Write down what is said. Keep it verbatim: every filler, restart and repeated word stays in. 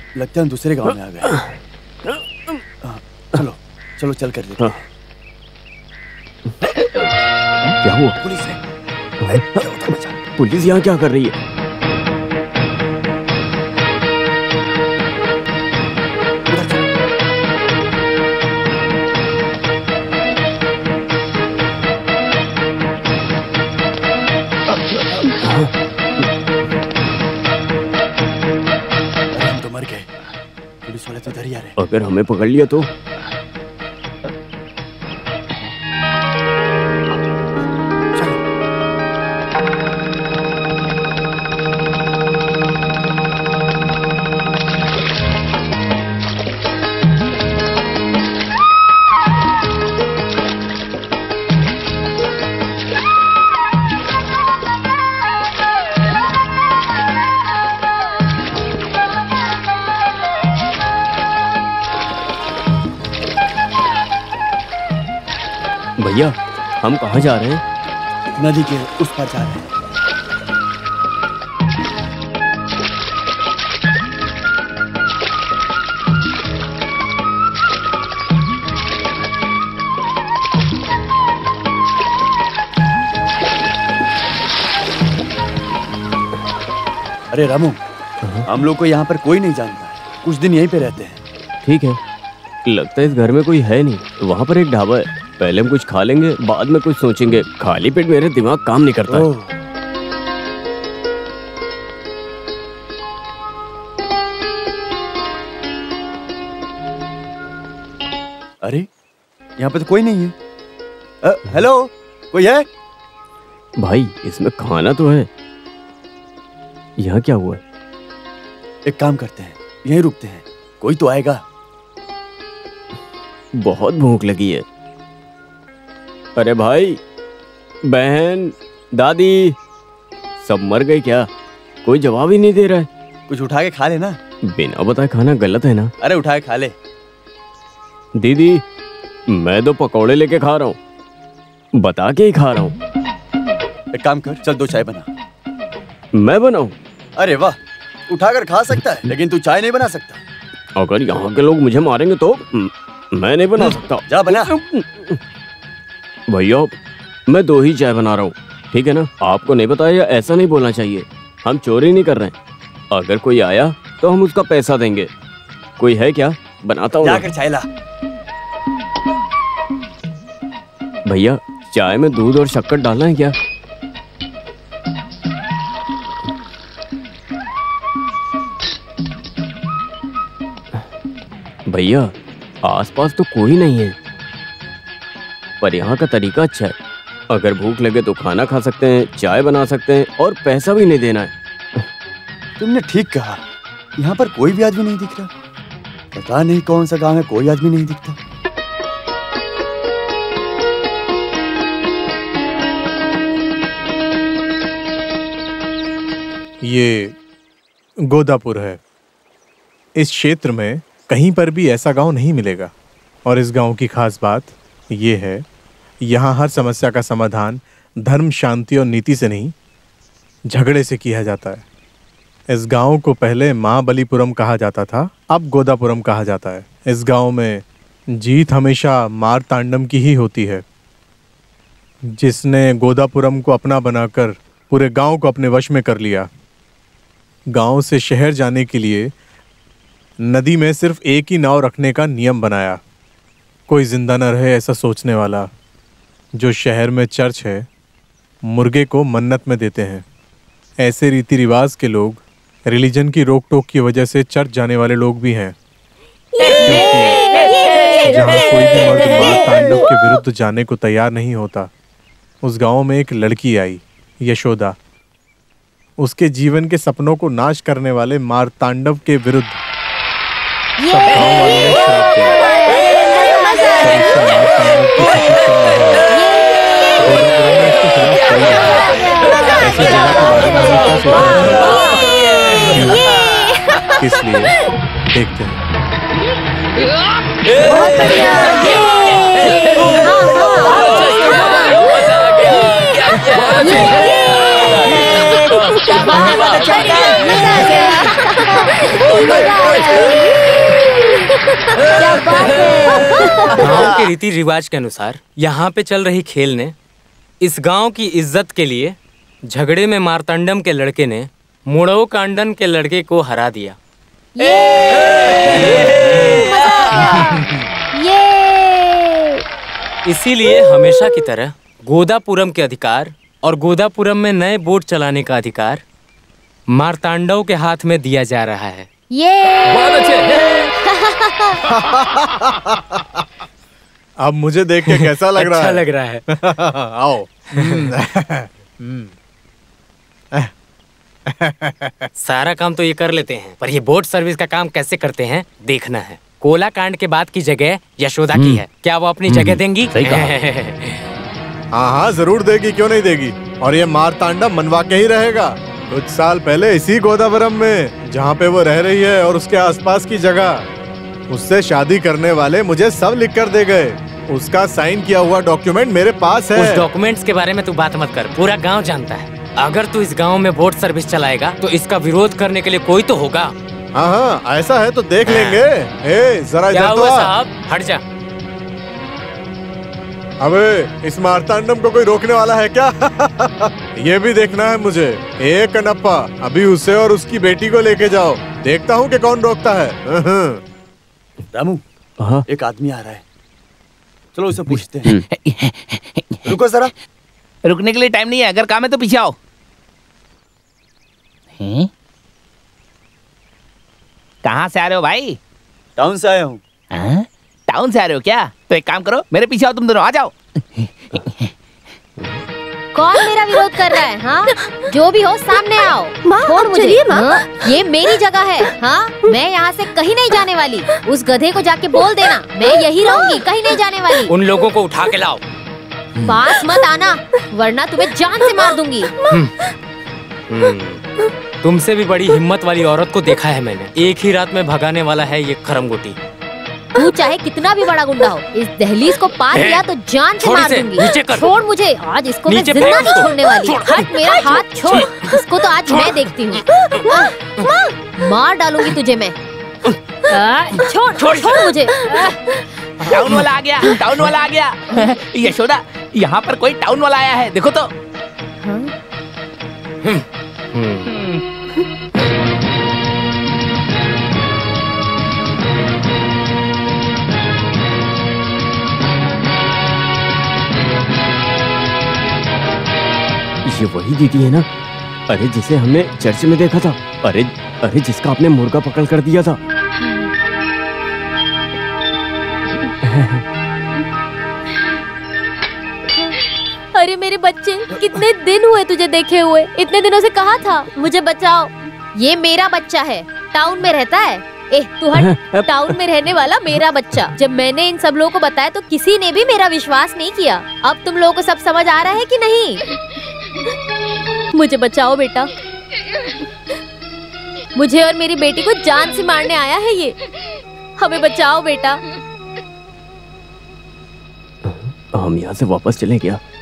लगता है हम दूसरे गांव में आ गए। चलो चलो चल कर देखते हैं। क्या हुआ? पुलिस है। पुलिस यहाँ क्या कर रही है? हम तो मर गए। पुलिस वाले तो इधर ही आ रहे हैं। अगर हमें पकड़ लिया तो? भैया हम कहाँ जा रहे हैं? नदी के उस पार जा रहे हैं। अरे रामू, हम लोग को यहाँ पर कोई नहीं जानता, कुछ दिन यहीं पे रहते हैं। ठीक है, लगता है इस घर में कोई है नहीं। वहाँ पर एक ढाबा है, पहले हम कुछ खा लेंगे, बाद में कुछ सोचेंगे। खाली पेट मेरे दिमाग काम नहीं करता है। अरे यहाँ पे तो कोई नहीं है। अ, हेलो, कोई है? भाई इसमें खाना तो है। यहाँ क्या हुआ? एक काम करते हैं, यहीं रुकते हैं, कोई तो आएगा। बहुत भूख लगी है। अरे भाई, बहन, दादी, सब मर गए क्या? कोई जवाब ही नहीं दे रहा है। कुछ उठा के खा लेना। बिना बताए खाना गलत है ना? अरे उठा के खा ले। दीदी, मैं तो पकौड़े लेके खा रहा हूँ, बता के ही खा रहा हूँ। एक काम कर, चल दो चाय बना। मैं बनाऊं? अरे वाह, उठाकर खा सकता है, लेकिन तू चाय नहीं बना सकता। अगर यहाँ के लोग मुझे मारेंगे तो मैं नहीं बना सकता। जा बना। भैया, मैं दो ही चाय बना रहा हूँ, ठीक है ना? आपको नहीं बताया, ऐसा नहीं बोलना चाहिए। हम चोरी नहीं कर रहे हैं। अगर कोई आया तो हम उसका पैसा देंगे। कोई है क्या? बनाता हूँ। जाकर चाय ला। भैया, चाय में दूध और शक्कर डालना है क्या? भैया, आसपास तो कोई नहीं है, पर यहाँ का तरीका अच्छा है। अगर भूख लगे तो खाना खा सकते हैं, चाय बना सकते हैं और पैसा भी नहीं देना है। तुमने ठीक कहा, यहाँ पर कोई भी आदमी नहीं दिख रहा। पता नहीं कौन सा गांव है, कोई आदमी नहीं दिखता। ये गोदापुर है। इस क्षेत्र में कहीं पर भी ऐसा गांव नहीं मिलेगा। और इस गांव की खास बात ये है, यहाँ हर समस्या का समाधान धर्म, शांति और नीति से नहीं, झगड़े से किया जाता है। इस गांव को पहले महाबलीपुरम कहा जाता था, अब गोदापुरम कहा जाता है। इस गांव में जीत हमेशा मारतांडम की ही होती है, जिसने गोदापुरम को अपना बनाकर पूरे गांव को अपने वश में कर लिया। गांव से शहर जाने के लिए नदी में सिर्फ एक ही नाव रखने का नियम बनाया। कोई जिंदा न रहे ऐसा सोचने वाला। जो शहर में चर्च है, मुर्गे को मन्नत में देते हैं। ऐसे रीति रिवाज के लोग रिलीजन की रोक टोक की वजह से चर्च जाने वाले लोग भी हैं। जहाँ कोई भी मर्द मार तांडव के विरुद्ध जाने को तैयार नहीं होता, उस गांव में एक लड़की आई, यशोदा। उसके जीवन के सपनों को नाश करने वाले मारतांडव के विरुद्ध सब गांव वालों ने श्राप दिया। इसलिए देखते हैं। बहुत अच्छा, मजा आ गया। क्या बात है। गांव के रीति रिवाज के अनुसार यहाँ पे चल रही खेल ने इस गांव की इज्जत के लिए झगड़े में मार्तंडम के लड़के ने मुड़ो कांडन के लड़के को हरा दिया। ये ये इसीलिए हमेशा की तरह गोदापुरम के अधिकार और गोदापुरम में नए बोट चलाने का अधिकार मार्तांडव के हाथ में दिया जा रहा है। ये बहुत अच्छे। अब मुझे देख के कैसा लग रहा अच्छा है? लग रहा है। आओ। सारा काम तो ये कर लेते हैं, पर ये बोट सर्विस का काम कैसे करते हैं देखना है। कोला कांड के बाद की जगह यशोदा की है, क्या वो अपनी जगह देंगी? सही कहा। हाँ हाँ जरूर देगी, क्यों नहीं देगी। और ये मार्तांडा मनवा के ही रहेगा। कुछ साल पहले इसी गोदावरम में जहाँ पे वो रह रही है और उसके आसपास की जगह, उससे शादी करने वाले मुझे सब लिख कर दे गए। उसका साइन किया हुआ डॉक्यूमेंट मेरे पास है। उस डॉक्यूमेंट्स के बारे में तू बात मत कर, पूरा गांव जानता है। अगर तू इस गांव में बोट सर्विस चलाएगा तो इसका विरोध करने के लिए कोई तो होगा। हाँ हाँ ऐसा है तो देख लेंगे। ए, जरा क्या इधर तो हुआ आ। साहब, हट जा। अबे इस मार्तांडम को कोई रोकने वाला है क्या? ये भी देखना है मुझे। ए कनप्पा, अभी उसे और उसकी बेटी को लेके जाओ, देखता हूँ कि कौन रोकता है। रामू, हाँ एक आदमी आ रहा है, चलो उसे पूछते हैं। रुको जरा। रुकने के लिए टाइम नहीं है, अगर काम है तो पीछे आओ। हैं? कहाँ से आ रहे हो भाई? टाउन से आया हूँ। हाँ? टाउन से आ रहे हो क्या? तो एक काम करो, मेरे पीछे आओ, तुम दोनों आ जाओ। कौन मेरा विरोध कर रहा है? हाँ, जो भी हो सामने आओ। माँ, छोड़ अब मुझे। चलिए, माँ। हाँ? ये मेरी जगह है। हाँ, मैं यहाँ से कहीं नहीं जाने वाली। उस गधे को जाके बोल देना मैं यही रहूंगी, कहीं नहीं जाने वाली। उन लोगों को उठा के लाओ। पास मत आना, वरना तुम्हें जान से मार दूंगी। तुमसे भी बड़ी हिम्मत वाली औरत को देखा है मैंने, एक ही रात में भगाने वाला है ये करमगोटी। तू चाहे कितना भी बड़ा गुंडा हो, इस दहलीज को पार किया तो जान से छोड़ मार इसे, दूंगी। नीचे कर। छोड़ मुझे, आज इसको मैं नीचे जिंदा फेंक नहीं उसको। छोड़ने वाली। छोड़। हट मेरा हाथ, छोड़ इसको तो आज मैं देखती हूँ। मार डालूंगी तुझे मैं। आ, छोड़ छोड़ छोड़ मुझे। टाउन वाला आ गया, टाउन वाला आ गया। यशोदा, यहाँ पर कोई टाउन वाला आया है, देखो तो। ये वही दीदी है ना? अरे जिसे हमने चर्च में देखा था। अरे अरे जिसका आपने मुर्गा पकड़ कर दिया था। अरे मेरे बच्चे, कितने दिन हुए तुझे देखे हुए। इतने दिनों से कहा था मुझे बचाओ। ये मेरा बच्चा है, टाउन में रहता है। ए तू हट। टाउन में रहने वाला मेरा बच्चा। जब मैंने इन सब लोगों को बताया तो किसी ने भी मेरा विश्वास नहीं किया। अब तुम लोगों को सब समझ आ रहा है कि नहीं? मुझे बचाओ बेटा, मुझे और मेरी बेटी को जान से मारने आया है ये। हमें बचाओ बेटा। हम यहाँ से वापस चले क्या?